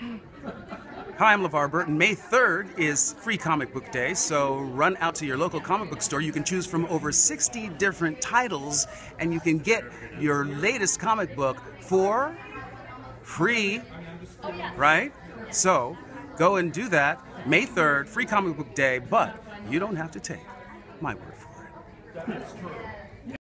Hi, I'm LeVar Burton. May 3rd is Free Comic Book Day, so run out to your local comic book store. You can choose from over 60 different titles, and you can get your latest comic book for free, right? So go and do that. May 3rd, Free Comic Book Day, but you don't have to take my word for it.